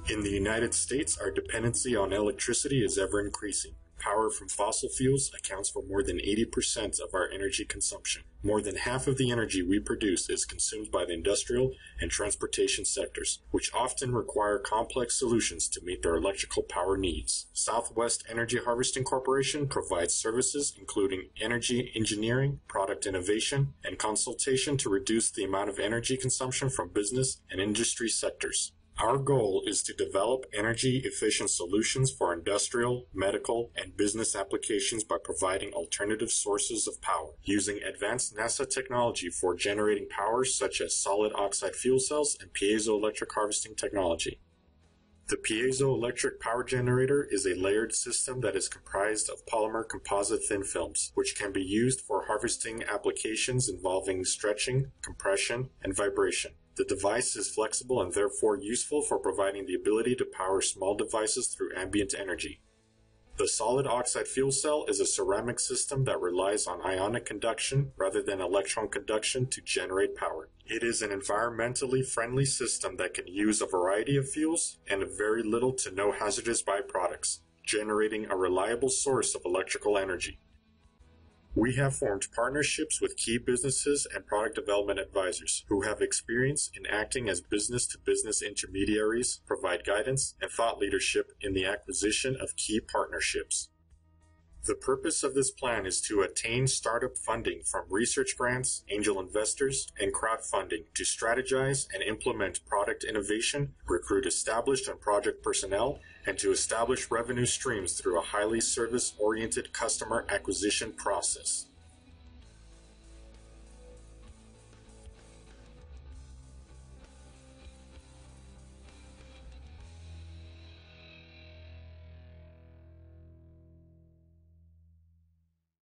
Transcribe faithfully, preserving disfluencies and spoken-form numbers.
In the United States, our dependency on electricity is ever increasing. Power from fossil fuels accounts for more than eighty percent of our energy consumption. More than half of the energy we produce is consumed by the industrial and transportation sectors, which often require complex solutions to meet their electrical power needs. Southwest Energy Harvesting Corporation provides services including energy engineering, product innovation, and consultation to reduce the amount of energy consumption from business and industry sectors. Our goal is to develop energy-efficient solutions for industrial, medical, and business applications by providing alternative sources of power, using advanced NASA technology for generating power such as solid oxide fuel cells and piezoelectric harvesting technology. The piezoelectric power generator is a layered system that is comprised of polymer composite thin films, which can be used for harvesting applications involving stretching, compression, and vibration. The device is flexible and therefore useful for providing the ability to power small devices through ambient energy. The solid oxide fuel cell is a ceramic system that relies on ionic conduction rather than electron conduction to generate power. It is an environmentally friendly system that can use a variety of fuels and very little to no hazardous byproducts, generating a reliable source of electrical energy. We have formed partnerships with key businesses and product development advisors who have experience in acting as business-to-business intermediaries, provide guidance, and thought leadership in the acquisition of key partnerships. The purpose of this plan is to attain startup funding from research grants, angel investors, and crowdfunding to strategize and implement product innovation, recruit established and project personnel, and to establish revenue streams through a highly service-oriented customer acquisition process.